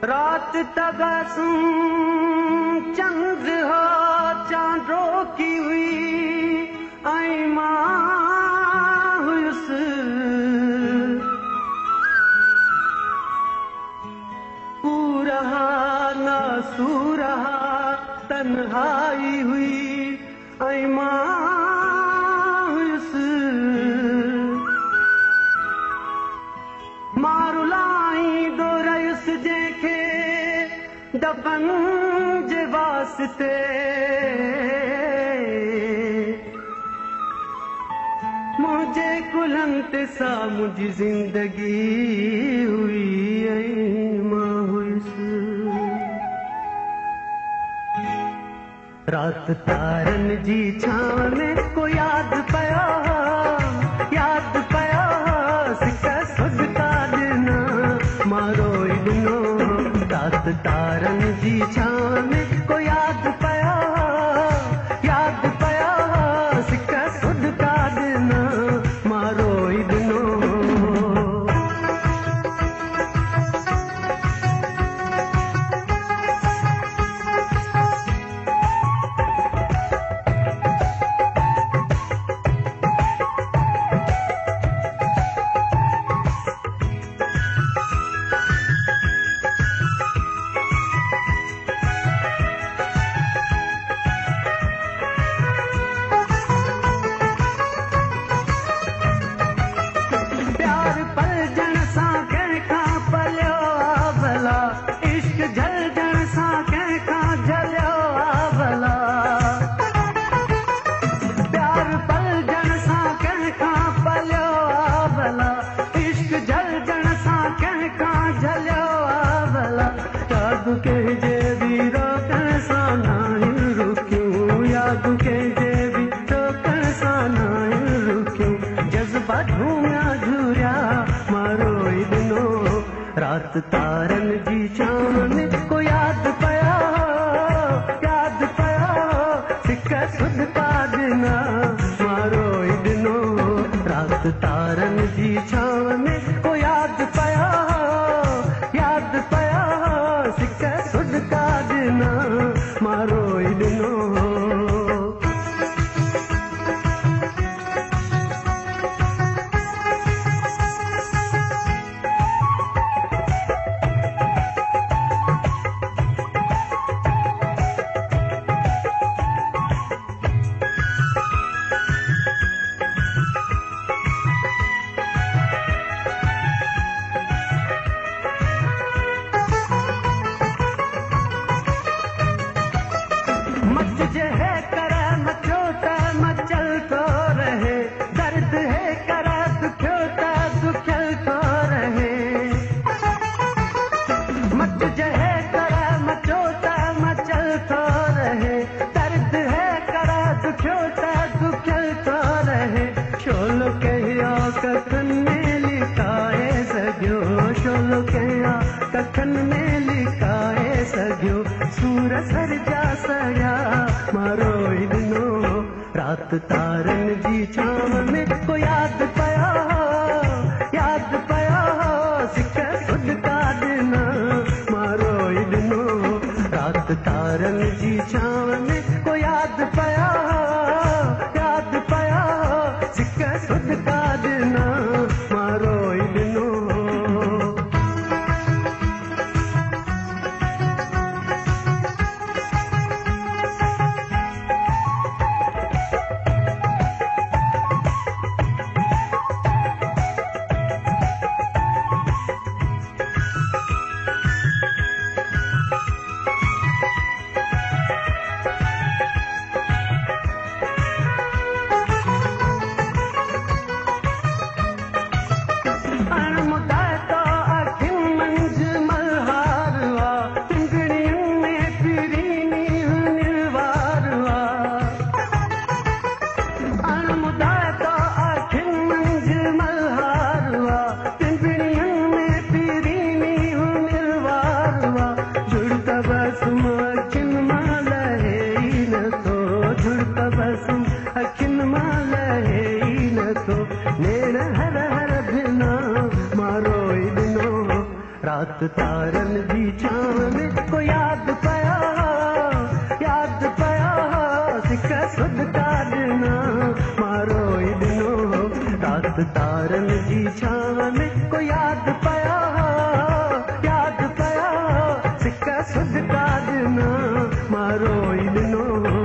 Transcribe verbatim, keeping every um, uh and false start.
रात तबसुम चंद्र हो चांदों की हुई आई मायूस पूरा ना सूरहा तन्हाई हुई आई मायूस मारुलाई दो रयुस जेके दफन जे वास्ते मुझे कुलंत सा मुझी जिंदगी हुई ऐं मां हुयसि रात तारन जी छांव में को याद पया याद पया सिक सुध का ॾिना मारो ॾिनो रात तारन जी छांव में को याद पया याद पया सिक सुध का ॾिना मारो ॾिनो रात तारन जी छांव में को याद पया याद पया सिक सुध का ॾिना मारो ॾिनो रात तारन जी छांव में को याद पया याद पया सिक सुध का ॾिना मारो ॾिनो कखन में लिकाए सघियो सूर सर जा सया मारो ॾिनो रात तारन जी छांव में को याद पया याद पया सिक सुध का ॾिना मारो ॾिनो रात तारन जी छांव में को याद पया याद पया सिक सुध का ॾिना मारो ॾिनो अखिन मां लहे न थो नेर हर हर भिना रात तारन जी छाव में को याद पया याद पया सिक सुध काटना मारो इदनो रात तारन जी छाव में को याद पया याद पया सिक सुध काटना मारो इदनो